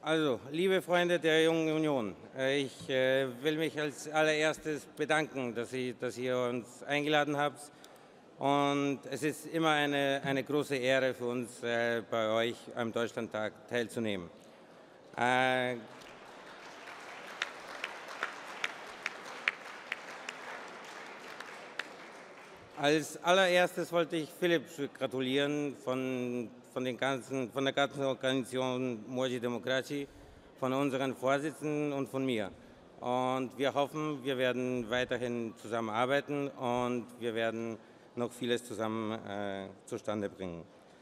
Also, liebe Freunde der Jungen Union, ich will mich als allererstes bedanken, dass ihr uns eingeladen habt. Und es ist immer eine große Ehre für uns, bei euch am Deutschlandtag teilzunehmen. Als allererstes wollte ich Philipp gratulieren von der ganzen Organisation Młodzi Demokraci, von unseren Vorsitzenden und von mir. Und wir hoffen, wir werden weiterhin zusammenarbeiten und wir werden noch vieles zusammen zustande bringen.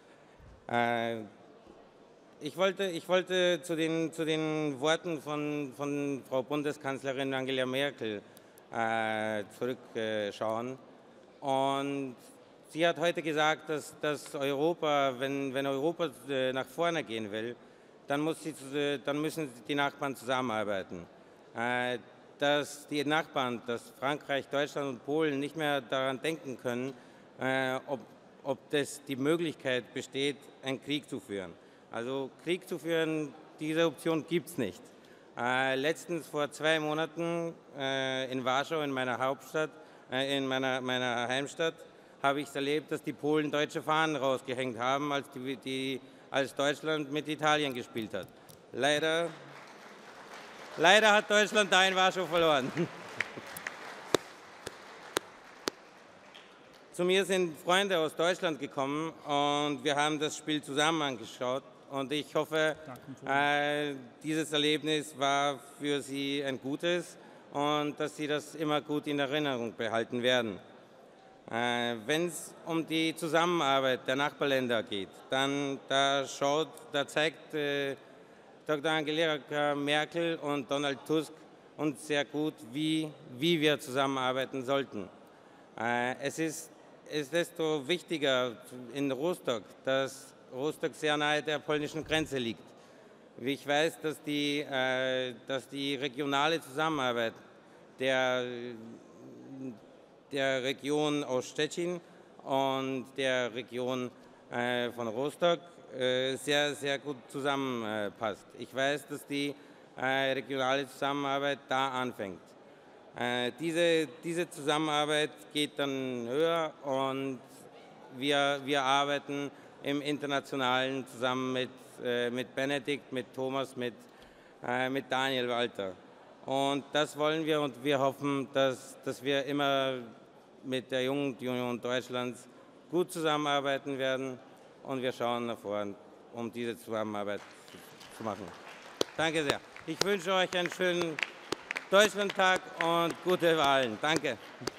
Ich wollte zu den Worten von Frau Bundeskanzlerin Angela Merkel zurückschauen. Und sie hat heute gesagt, dass Europa, wenn Europa nach vorne gehen will, dann müssen die Nachbarn zusammenarbeiten. Dass die Nachbarn, dass Frankreich, Deutschland und Polen nicht mehr daran denken können, ob das die Möglichkeit besteht, einen Krieg zu führen. Also Krieg zu führen, diese Option gibt es nicht. Letztens vor 2 Monaten in Warschau, in meiner Hauptstadt, in meiner Heimstadt, habe ich es erlebt, dass die Polen deutsche Fahnen rausgehängt haben, als Deutschland mit Italien gespielt hat. Leider hat Deutschland da in Warschau verloren. Zu mir sind Freunde aus Deutschland gekommen und wir haben das Spiel zusammen angeschaut. Und ich hoffe, dieses Erlebnis war für Sie ein gutes und dass Sie das immer gut in Erinnerung behalten werden. Wenn es um die Zusammenarbeit der Nachbarländer geht, dann zeigt Dr. Angela Merkel und Donald Tusk uns sehr gut, wie wir zusammenarbeiten sollten. Es ist desto wichtiger in Rostock, dass Rostock sehr nahe der polnischen Grenze liegt. Ich weiß, dass die regionale Zusammenarbeit der Region aus Stettin und der Region von Rostock sehr, sehr gut zusammenpasst. Ich weiß, dass die regionale Zusammenarbeit da anfängt. Diese Zusammenarbeit geht dann höher und wir arbeiten im Internationalen zusammen mit Benedikt, mit Thomas, mit Daniel Walter. Und das wollen wir und wir hoffen, dass wir immer mit der Jungen Union Deutschlands gut zusammenarbeiten werden und wir schauen nach vorn, um diese Zusammenarbeit zu machen. Danke sehr. Ich wünsche euch einen schönen Deutschlandtag und gute Wahlen. Danke.